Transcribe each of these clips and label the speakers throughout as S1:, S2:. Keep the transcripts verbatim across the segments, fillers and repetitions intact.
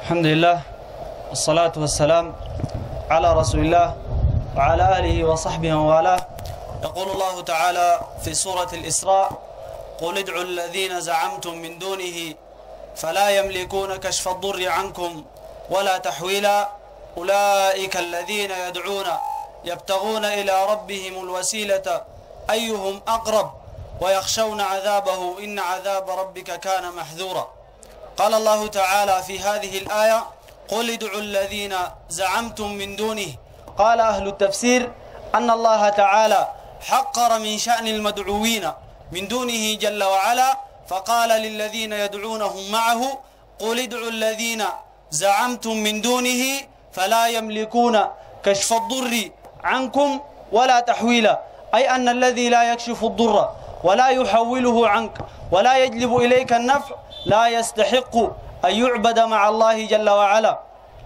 S1: الحمد لله والصلاة والسلام على رسول الله وعلى آله وصحبه ووالاه. يقول الله تعالى في سورة الإسراء: قل ادعوا الذين زعمتم من دونه فلا يملكون كشف الضر عنكم ولا تحويلا أولئك الذين يدعون يبتغون إلى ربهم الوسيلة أيهم أقرب ويخشون عذابه إن عذاب ربك كان محذورا. قال الله تعالى في هذه الآية: قل ادعوا الذين زعمتم من دونه. قال أهل التفسير أن الله تعالى حقر من شأن المدعوين من دونه جل وعلا، فقال للذين يدعونهم معه: قل ادعوا الذين زعمتم من دونه فلا يملكون كشف الضر عنكم ولا تحويلا، أي أن الذي لا يكشف الضر ولا يحوله عنك ولا يجلب إليك النفع لا يستحق أن يعبد مع الله جل وعلا.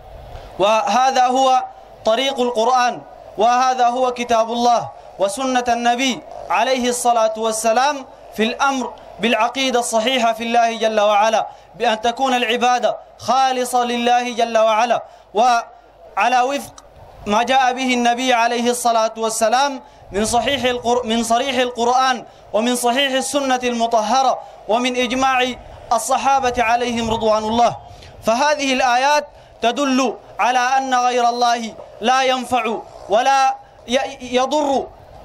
S1: وهذا هو طريق القرآن، وهذا هو كتاب الله وسنة النبي عليه الصلاة والسلام في الأمر بالعقيدة الصحيحة في الله جل وعلا، بأن تكون العبادة خالصة لله جل وعلا وعلى وفق ما جاء به النبي عليه الصلاة والسلام من صحيح القر... من صريح القرآن ومن صحيح السنة المطهرة ومن إجماع الصحابة عليهم رضوان الله. فهذه الآيات تدل على أن غير الله لا ينفع ولا يضر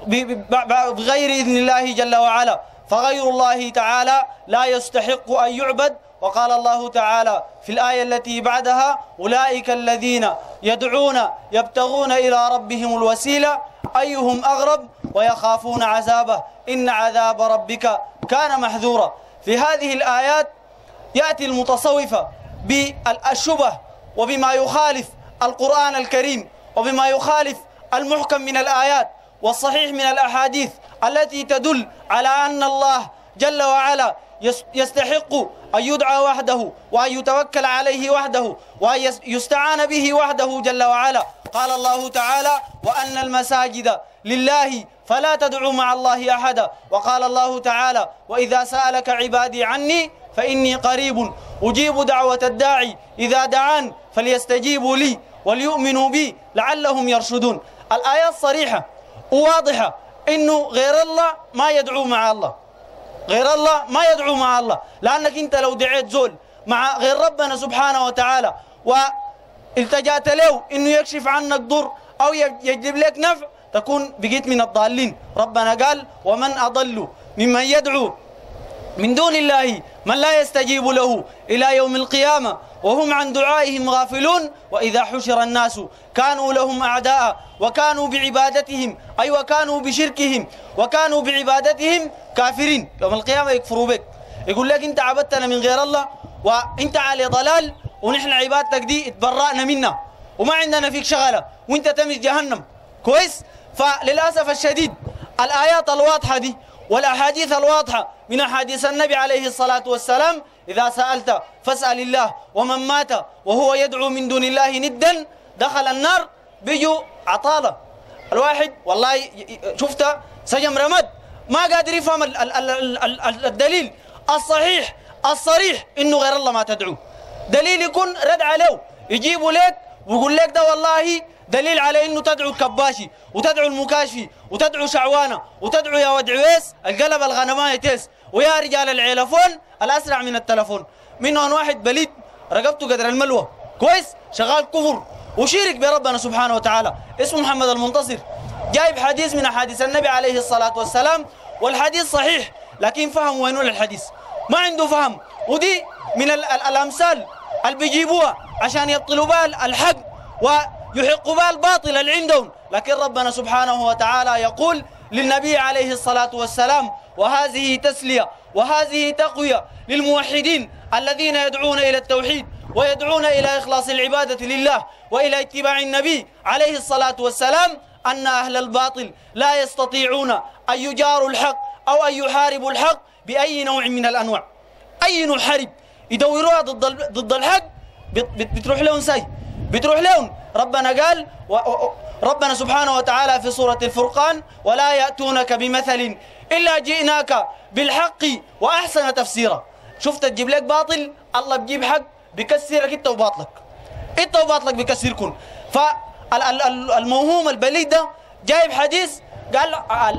S1: بغير إذن الله جل وعلا، فغير الله تعالى لا يستحق أن يعبد. وقال الله تعالى في الآية التي بعدها: أولئك الذين يدعون يبتغون إلى ربهم الوسيلة أيهم أقرب ويخافون عذابه إن عذاب ربك كان محذورا. في هذه الآيات يأتي المتصوفة بالشبه وبما يخالف القرآن الكريم وبما يخالف المحكم من الآيات والصحيح من الأحاديث التي تدل على أن الله جل وعلا يستحق أن يدعى وحده وأن يتوكل عليه وحده وأن يستعان به وحده جل وعلا. قال الله تعالى: وأن المساجد لله فلا تدعوا مع الله أحدا. وقال الله تعالى: وإذا سألك عبادي عني فإني قريب أجيب دعوة الداعي إذا دعان فليستجيبوا لي وليؤمنوا بي لعلهم يرشدون. الآيات صريحة وواضحة إنه غير الله ما يدعو مع الله، غير الله ما يدعو مع الله، لأنك أنت لو دعيت زول مع غير ربنا سبحانه وتعالى والتجأت له إنه يكشف عنك ضر أو يجلب لك نفع تكون بقيت من الضالين. ربنا قال: ومن أضل ممن يدعو من دون الله من لا يستجيب له إلى يوم القيامة وهم عن دعائهم غافلون وإذا حشر الناس كانوا لهم أعداء وكانوا بعبادتهم أي وكانوا بشركهم وكانوا بعبادتهم كافرين. يوم القيامة يكفروا بك، يقول لك أنت عبدتنا من غير الله وأنت على ضلال ونحن عبادتك دي اتبرأنا منا وما عندنا فيك شغلة وأنت تمش جهنم. كويس؟ فللأسف الشديد الآيات الواضحة دي والأحاديث الواضحة من أحاديث النبي عليه الصلاة والسلام: إذا سألت فاسأل الله، ومن مات وهو يدعو من دون الله ندا دخل النار. بيجوا عطالة الواحد والله شفت سجم رمد ما قادر يفهم ال ال ال ال الدليل الصحيح الصريح إنه غير الله ما تدعو. دليل يكون رد عليه يجيبوا لك ويقول لك ده والله دليل على إنه تدعو الكباشي وتدعو المكاشفي وتدعو شعوانة وتدعو يا ود عويس القلب الغنماية تيس ويا رجال العيلفون الأسرع من التلفون. منهم واحد بليد رقبته قدر الملوى، كويس، شغال كفر وشيرك بربنا سبحانه وتعالى، اسمه محمد المنتصر، جايب حديث من أحاديث النبي عليه الصلاة والسلام والحديث صحيح لكن فهم وينه الحديث ما عنده فهم. ودي من ال ال الأمثال اللي بيجيبوها عشان يبطلوا بها الحق ويحقوا بها الباطل اللي عندهم. لكن ربنا سبحانه وتعالى يقول للنبي عليه الصلاة والسلام: وهذه تسلية وهذه تقوية للموحدين الذين يدعون إلى التوحيد ويدعون إلى إخلاص العبادة لله وإلى اتباع النبي عليه الصلاة والسلام، أن أهل الباطل لا يستطيعون أن يجاروا الحق أو أن يحاربوا الحق بأي نوع من الأنواع. أي نوع حرب يدوروها ضد ضد الحق بتروح لهم سي بتروح لهم. ربنا قال ربنا سبحانه وتعالى في سورة الفرقان: ولا يأتونك بمثل إلا جئناك بالحق وأحسن تفسيرا. شفت تجيب لك باطل، الله بجيب حق بكسرك انت وباطلك. انت وباطلك بكسركن. فالموهوم البليد ده جايب حديث قال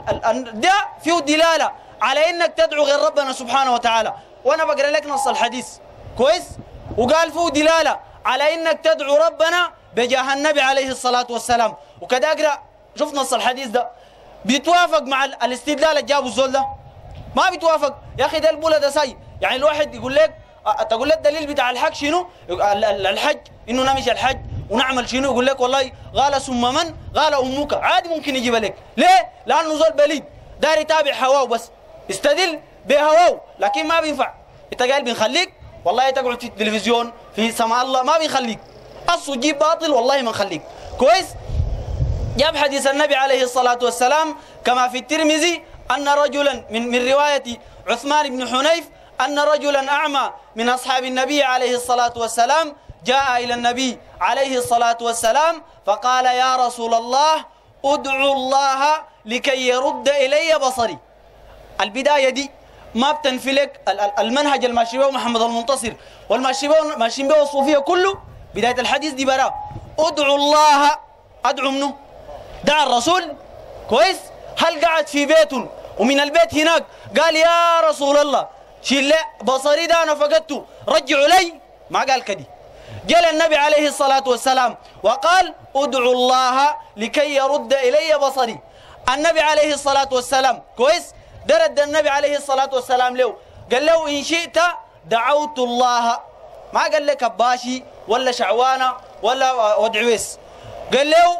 S1: ده فيه دلاله على انك تدعو غير ربنا سبحانه وتعالى، وانا بقرا لك نص الحديث كويس، وقال فيه دلاله على انك تدعو ربنا بجاه النبي عليه الصلاه والسلام، وكذا اقرا شوف نص الحديث ده بيتوافق مع الاستدلال اللي جابه الزول ده؟ ما بيتوافق يا اخي. ده البوله ده سي، يعني الواحد يقول لك تقول لك الدليل بتاع الحج شنو؟ الحج انه نمشي الحج ونعمل شنو؟ يقول لك والله قال ثم من؟ قال امك. عادي ممكن يجيب لك، ليه؟ لانه زول بليد داير يتابع هواه بس، يستدل بهواه، لكن ما بينفع. انت قال بنخليك والله تقعد في التلفزيون في سماء الله، ما بنخليك. اصل تجيب باطل والله ما نخليك كويس. جاب حديث النبي عليه الصلاة والسلام كما في الترمذي أن رجلا من من رواية عثمان بن حنيف أن رجلا أعمى من أصحاب النبي عليه الصلاة والسلام جاء إلى النبي عليه الصلاة والسلام فقال يا رسول الله ادعو الله لكي يرد إلي بصري. البداية دي ما بتنفلك المنهج الماشي به محمد المنتصر والماشي به الصوفية كله. بداية الحديث دي برا ادعو الله، ادعو منه؟ دعا الرسول كويس. هل قعد في بيته ومن البيت هناك قال يا رسول الله شيل بصري ده انا فقدته رجعوا لي؟ ما قال كده. جاء النبي عليه الصلاة والسلام وقال ادعو الله لكي يرد إلي بصري. النبي عليه الصلاة والسلام كويس درد النبي عليه الصلاة والسلام له قال له إن شئت دعوت الله، ما قال لك كباشي ولا شعوانة ولا ودعويس، قال له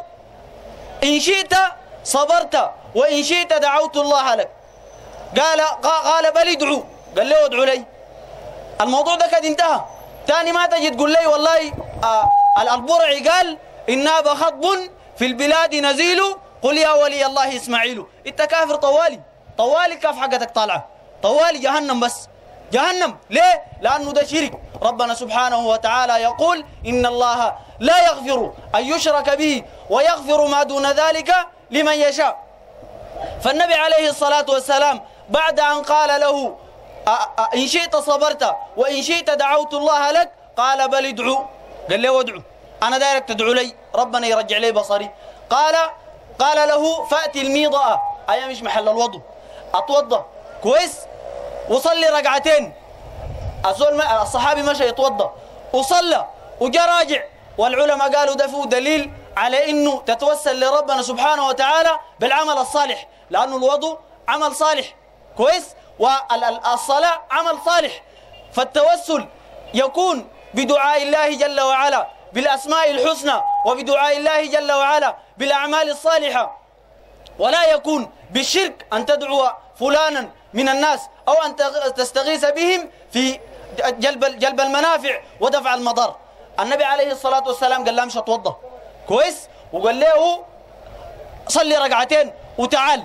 S1: إن شئت صبرت وإن شئت دعوت الله لك. قال قال بل ادعو، قال له ادعو لي. الموضوع ده قد انتهى. ثاني ما تجي تقول لي والله آه البرعي قال إنا بخطب في البلاد نزيل قل يا ولي الله اسماعيل. انت كافر طوالي طوالي، كاف حقتك طالعه طوالي جهنم، بس جهنم. ليه؟ لأنه ده شرك. ربنا سبحانه وتعالى يقول إن الله لا يغفر أن يشرك به ويغفر ما دون ذلك لمن يشاء. فالنبي عليه الصلاة والسلام بعد أن قال له إن شئت صبرت وإن شئت دعوت الله لك قال بل ادعو، قال له ادعو أنا دايرك تدعو لي ربنا يرجع لي بصري. قال قال له فأتي الميضة، أي مش محل الوضوء، أتوضى كويس وصلي ركعتين. الصحابي مشى يتوضى وصلى وجاء راجع، والعلماء قالوا ده فيه دليل على انه تتوسل لربنا سبحانه وتعالى بالعمل الصالح، لانه الوضوء عمل صالح كويس والصلاة عمل صالح. فالتوسل يكون بدعاء الله جل وعلا بالاسماء الحسنى وبدعاء الله جل وعلا بالاعمال الصالحة، ولا يكون بالشرك أن تدعو فلانا من الناس أو أن تستغيث بهم في جلب جلب المنافع ودفع المضار. النبي عليه الصلاة والسلام قال له امشي اتوضى كويس وقال له صلي ركعتين وتعال.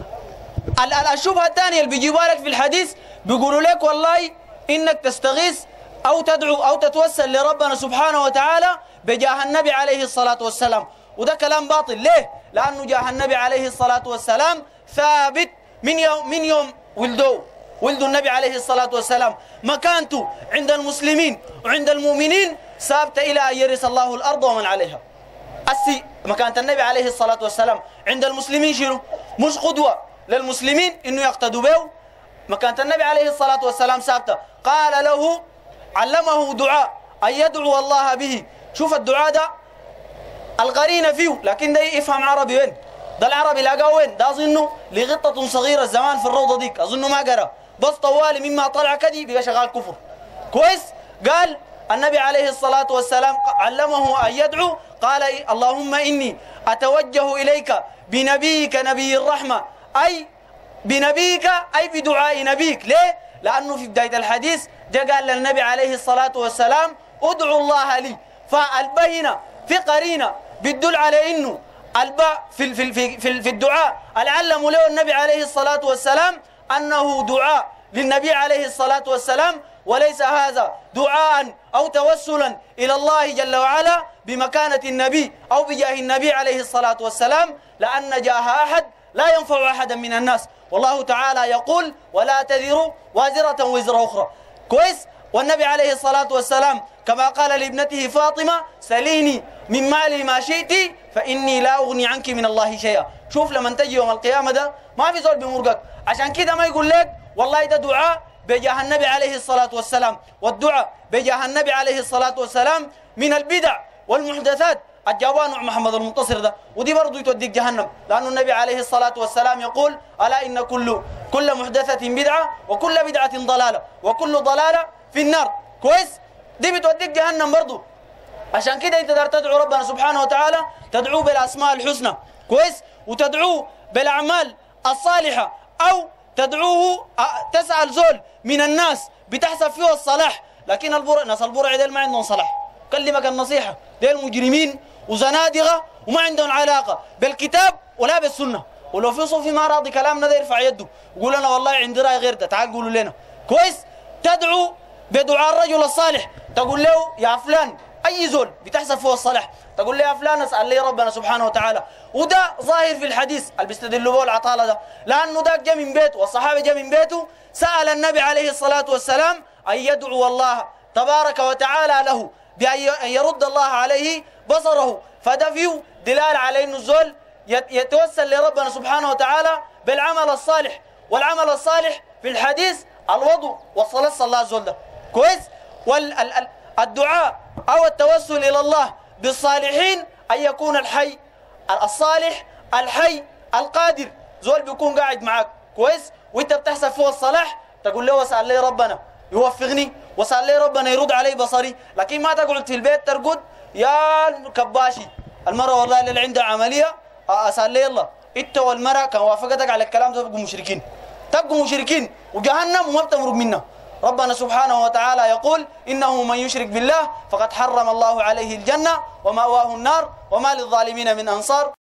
S1: الشبهة الثانية اللي بيجيبوها لك في الحديث بيقولوا لك والله إنك تستغيث أو تدعو أو تتوسل لربنا سبحانه وتعالى بجاه النبي عليه الصلاة والسلام، وده كلام باطل. ليه؟ لأنه جاه النبي عليه الصلاة والسلام ثابت من يوم من يوم ولدوا ولد النبي عليه الصلاة والسلام، مكانته عند المسلمين وعند المؤمنين ثابتة إلى أن يرث الله الأرض ومن عليها. السي مكانة النبي عليه الصلاة والسلام عند المسلمين شنو؟ مش قدوة للمسلمين إنه يقتدوا به. مكانة النبي عليه الصلاة والسلام ثابتة. قال له علمه دعاء أن يدعو الله به. شوف الدعاء ده القرينة فيه، لكن ده يفهم عربي وين؟ ده العربي لاقاه وين؟ ده أظنه لغطة صغيرة زمان في الروضة ديك، أظنه ما قرأ، بس طوالي مما طلع كدي بقى شغال كفر كويس. قال النبي عليه الصلاة والسلام علمه أن يدعو، قال اللهم إني أتوجه إليك بنبيك نبي الرحمة، أي بنبيك أي بدعاء نبيك. ليه؟ لأنه في بداية الحديث جاء قال للنبي عليه الصلاة والسلام ادعو الله لي. فالبهنا في قرينة بتدل على إنه الباء في في في في, في الدعاء العلم له النبي عليه الصلاة والسلام أنه دعاء للنبي عليه الصلاة والسلام، وليس هذا دعاء أو توسلا إلى الله جل وعلا بمكانة النبي أو بجاه النبي عليه الصلاة والسلام، لأن جاه أحد لا ينفع أحدا من الناس. والله تعالى يقول ولا تذر وازرة وزر أخرى كويس. والنبي عليه الصلاة والسلام كما قال لابنته فاطمة سليني من مالي ما شئت فإني لا أغني عنك من الله شيئا. شوف لما تجي يوم القيامة ده ما في زول بمرقك. عشان كده ما يقول لك والله ده دعاء بجاه النبي عليه الصلاة والسلام، والدعاء بجاه النبي عليه الصلاة والسلام من البدع والمحدثات الجوان محمد المنتصر ده، ودي برضو يتوديك جهنم، لأن النبي عليه الصلاة والسلام يقول ألا إن كل كل محدثة بدعة وكل بدعة ضلالة وكل ضلالة في النار. كويس؟ دي بتوديك جهنم برضو. عشان كده انت تقدر تدعو ربنا سبحانه وتعالى، تدعوه بالأسماء الحسنى، كويس؟ وتدعوه بالأعمال الصالحة، أو تدعوه تسأل زول من الناس بتحسب فيه الصلاح، لكن البرع ناس البرع ديل ما عندهم صلاح. كلمك النصيحة، ديل مجرمين وزنادقة وما عندهم علاقة بالكتاب ولا بالسنة. ولو في صوفي ما راضي كلامنا ده يرفع يده يقول أنا والله عندي رأي غير ده، تعال قولوا لنا. كويس؟ تدعو بدعاء الرجل الصالح، تقول له يا فلان، أي زول بتحسب فيه الصلاح تقول له يا فلان اسأل لي ربنا سبحانه وتعالى. وده ظاهر في الحديث اللي بيستدلوا به العطالة ده، لأنه ده جاء من بيته والصحابة جاء من بيته سأل النبي عليه الصلاة والسلام أن يدعو الله تبارك وتعالى له بأن يرد الله عليه بصره، فده فيه دلالة على أنه الزول يتوسل لربنا سبحانه وتعالى بالعمل الصالح. والعمل الصالح في الحديث الوضوء والصلاة صلى الزول ده. كويس؟ والدعاء أو التوسل إلى الله بالصالحين أن يكون الحي الصالح الحي القادر، زول بيكون قاعد معك كويس وانت بتحسب فيه الصلاح، تقول له وسأل لي ربنا يوفقني، وسأل لي ربنا يرد علي بصري. لكن ما تقعد في البيت ترقد يا كباشي المرة والله اللي عندها عملية أسأل لي الله، انت والمرة كان وافقتك على الكلام ده تبقوا مشركين، تبقوا مشركين وجهنم وما بتمرق منها. ربنا سبحانه وتعالى يقول إنه من يشرك بالله فقد حرم الله عليه الجنة ومأواه النار وما للظالمين من أنصار.